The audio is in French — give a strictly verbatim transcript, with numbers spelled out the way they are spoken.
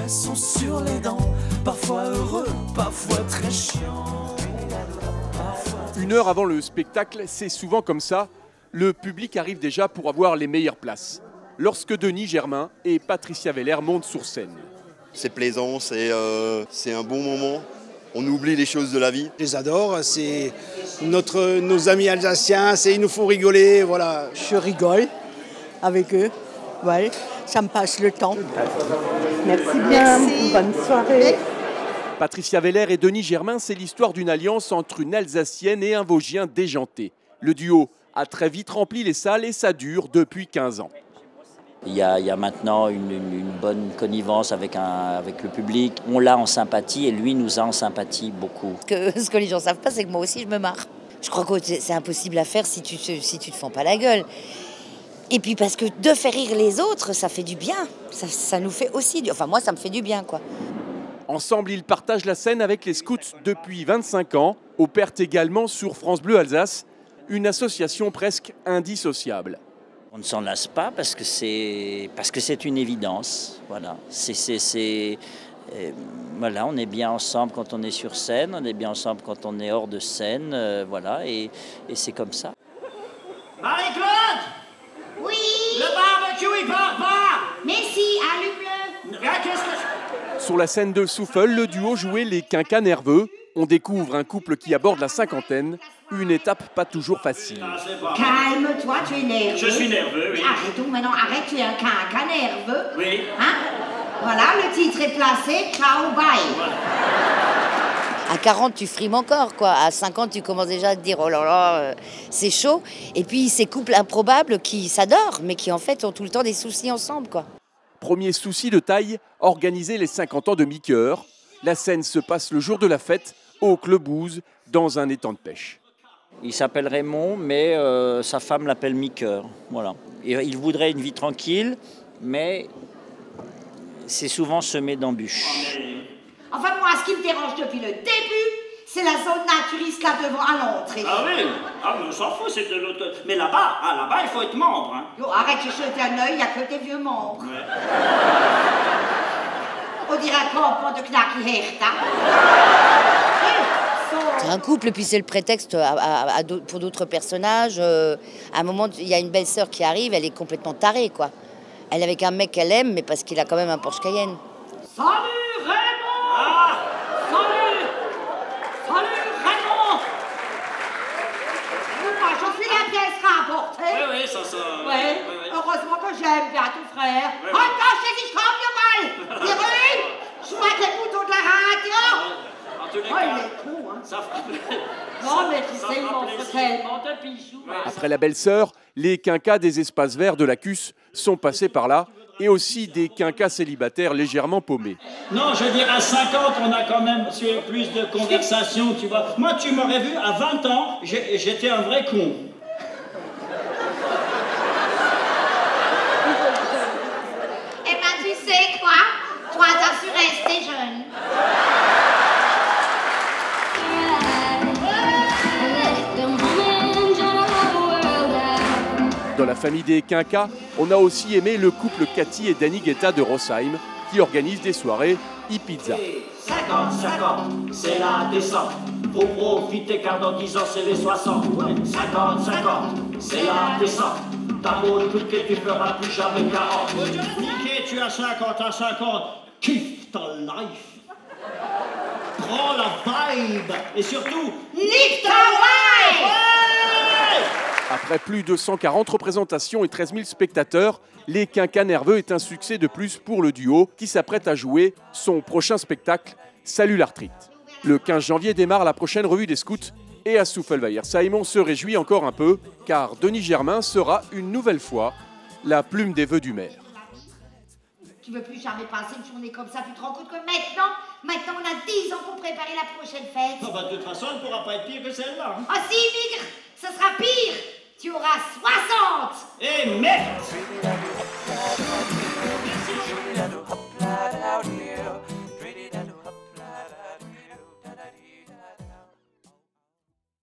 sont sur les dents, parfois heureux, parfois très chiant. Une heure avant le spectacle, c'est souvent comme ça. Le public arrive déjà pour avoir les meilleures places. Lorsque Denis Germain et Patricia Veller montent sur scène. C'est plaisant, c'est euh, c'est un bon moment. On oublie les choses de la vie. Je les adore, c'est notre, nos amis alsaciens, c'est, ils nous font rigoler, voilà. Je rigole avec eux, ouais, ça me passe le temps. Merci bien, Merci. Bonne soirée. Patricia Veller et Denis Germain, c'est l'histoire d'une alliance entre une Alsacienne et un Vosgien déjanté. Le duo a très vite rempli les salles et ça dure depuis quinze ans. Il y a, il y a maintenant une, une, une bonne connivence avec, un, avec le public. On l'a en sympathie et lui nous a en sympathie beaucoup. Que, ce que les gens ne savent pas, c'est que moi aussi je me marre. Je crois que c'est impossible à faire si tu ne si tu te fends pas la gueule. Et puis parce que de faire rire les autres, ça fait du bien. Ça, ça nous fait aussi du... Enfin moi, ça me fait du bien, quoi. Ensemble, ils partagent la scène avec les scouts depuis vingt-cinq ans. Au Perth également sur France Bleu Alsace, une association presque indissociable. On ne s'en lasse pas parce que c'est parce que c'est une évidence. Voilà, c'est c'est c'est euh, voilà, on est bien ensemble quand on est sur scène, on est bien ensemble quand on est hors de scène, euh, voilà, et, et c'est comme ça. Marie-Claude. Oui. Le barbecue il part pas. Mais si, allume-le. Regarde, qu'est-ce que... Sur la scène de Souffle, le duo jouait les quinquas nerveux. On découvre un couple qui aborde la cinquantaine, une étape pas toujours facile. Ah, c'est pas... Calme-toi, tu es nerveux. Je suis nerveux, oui. Arrêtons maintenant, arrête, tu es un quinquas nerveux. Oui. Hein? Voilà, le titre est placé, ciao, bye. Voilà. À quarante, tu frimes encore, quoi. À cinquante, tu commences déjà à te dire, oh là là, euh, c'est chaud. Et puis, ces couples improbables qui s'adorent, mais qui, en fait, ont tout le temps des soucis ensemble, quoi. Premier souci de taille, organiser les cinquante ans de Mickeur. La scène se passe le jour de la fête, au Club Bouze, dans un étang de pêche. Il s'appelle Raymond, mais euh, sa femme l'appelle Mickeur. Voilà. Et il voudrait une vie tranquille, mais c'est souvent semé d'embûches. Enfin, moi, ce qui me dérange depuis le début, c'est la zone naturiste là devant à l'entrée. Ah oui. Ah, mais on s'en fout, c'est de l'autre... Mais là-bas, ah, là-bas, il faut être membre. Hein. Yo, arrête de jeter un œil, il n'y a que des vieux membres. Ouais. On dirait un campement de Knacki Hertha. C'est un couple, puis c'est le prétexte à, à, à, pour d'autres personnages. Euh, à un moment, il y a une belle-sœur qui arrive, elle est complètement tarée, quoi. Elle est avec un mec qu'elle aime, mais parce qu'il a quand même un Porsche Cayenne. Salut Raymond. Ah. Salut. Salut Raymond. Moi, je suis la pièce rapportée. Oui, oui, ça, ça... Ouais. Oui, oui. Heureusement que j'aime bien ton frère. Oui, oui. Attends, je sais si je crame le bal. Thierry, je vois que les boutons de la radio. En tous les Oh, cas, il est con, hein. ça fera... Non, mais tu ça sais, il fera m'en plaisir. faut tellement de bijoux. Ouais, Après la belle-sœur, les quinquas des espaces verts de la C U S sont passés par là, et aussi des quinquas célibataires légèrement paumés. Non, je dirais à cinquante, on a quand même plus de conversation, tu vois. Moi, tu m'aurais vu, à vingt ans, j'étais un vrai con. Eh ben, tu sais quoi? Toi, t'as su rester jeune. Dans la famille des quinquas, on a aussi aimé le couple Cathy et Danny Guetta de Rossheim, qui organisent des soirées e-pizza. cinquante cinquante, c'est la descente. Faut profiter car dans dix ans, c'est les soixante. Ouais. cinquante cinquante, c'est la descente. T'as beau truquer, tu feras plus jamais quarante. Niquer, tu as cinquante à cinquante. Kiffe ta life. Prends la vibe. Et surtout, nique ta wife. Ouais. Après plus de cent quarante représentations et treize mille spectateurs, Les Quinquas Nerveux est un succès de plus pour le duo qui s'apprête à jouer son prochain spectacle, Salut l'arthrite. Le quinze janvier démarre la prochaine revue des scouts et à Souffle-Weiersheim, on se réjouit encore un peu car Denis Germain sera une nouvelle fois la plume des vœux du maire. Tu veux plus jamais passer une journée comme ça, tu te rends compte que maintenant, maintenant on a dix ans pour préparer la prochaine fête. Ah bah de toute façon, elle ne pourra pas être pire que celle-là. Hein. Ah si, Migre, ce sera pire. Tu auras soixante. Eh merde.